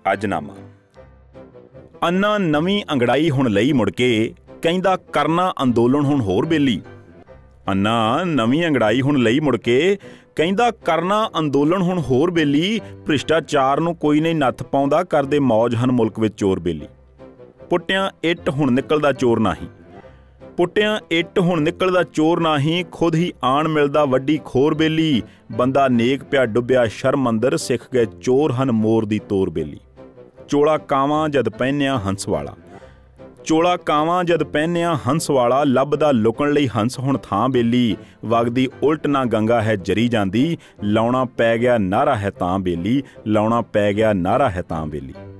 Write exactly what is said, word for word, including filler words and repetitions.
अजनामा। अन्ना नवीं अंगड़ाई हुण लई मुड़ के, कहंदा करना अंदोलन हुण होर बेली। अन्ना नवीं अंगड़ाई हुण लई मुड़ के, कहंदा करना अंदोलन हुण होर बेली। भ्रिष्टाचार नूं कोई नहीं नत्थ पाउंदा, करदे मौज हन मुल्क विच चोर बेली। पुट्टियां इट हुण निकलदा चोर नाही, पुट्टियां इट हुण निकलदा चोर नाही। खुद ही आण मिलदा वड्डी खोर बेली। बंदा नेक पिया डुੱਬਿਆ शर्म अंदर, सिख गए चोर हन मोर दी तोर बेली। चोला कावां जद पहनिया हंस वाला, चोला कावां जद पहनिया हंस वाला। लभदा लुकण लई हंस हुण थां बेली। वगदी उल्ट ना गंगा है जरी जांदी, लाउणा पै गया नारा है तां बेली, लाउणा पै गया नारा है तां बेली।